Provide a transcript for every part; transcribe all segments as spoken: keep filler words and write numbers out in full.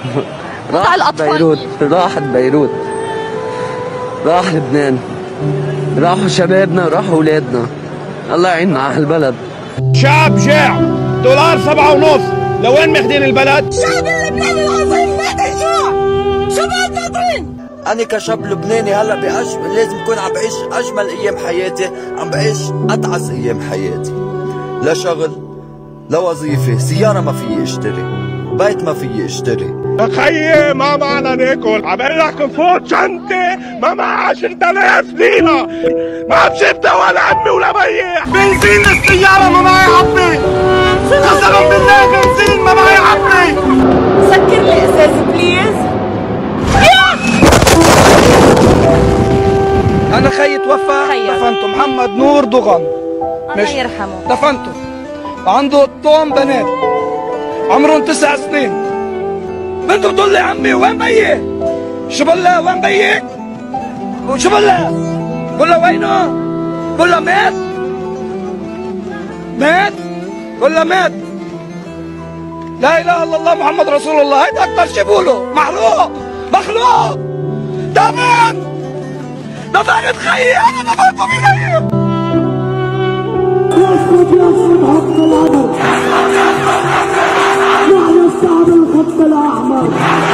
راحت بيروت، راحت بيروت، راح لبنان، راحوا شبابنا وراحوا اولادنا. الله يعيننا على هالبلد. شعب جاع، دولار سبعة ونص، لوين ماخذين البلد؟ شعب اللبناني العظيم مات الجوع، شو بعد ناطرين؟ أنا كشاب لبناني هلا بعيش، لازم أكون عم بعيش أجمل أيام حياتي، عم بعيش أتعس أيام حياتي. لا شغل، لا وظيفة، سيارة ما فيي اشتري، بيت ما فيي اشتري. خيي ما معنا ناكل، عم بقول لك فوت شنطة ما معها عشرة آلاف ليرة، ما عم شفتها ولا عمي ولا بياع. بنزين السيارة ما معي عبي، قسما بالله بنزين ما معي عبي. سكر لي ازاز بليز. أنا خيي توفى، دفنته محمد نور دغن، الله يرحمه، دفنته وعنده طوم بنات عمرهم تسع سنين. بنته بتقول لي عمي وين بيي؟ شو بقول لها وين بيك؟ شو بقول لها؟ بقول لها وينه؟ بقول لها مات؟ مات؟ بقول لها مات. لا اله الا الله محمد رسول الله. هيدا اكثر شيء بقوله، محروق مخلوق دفن دفنت خيي، انا دفنته بيدي. يسقط يسقط خط الأحمر، نحن الشعب الخط الأحمر.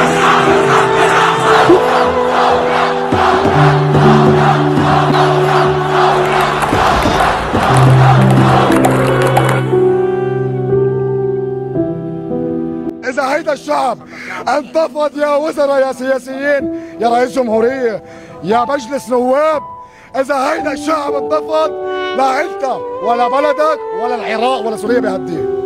إذا هيدا الشعب انتفض يا وزراء يا سياسيين يا رئيس جمهورية يا مجلس نواب، إذا هيدا الشعب انتفض لا عيلتك ولا بلدك ولا العراق ولا سوريا بيهديه.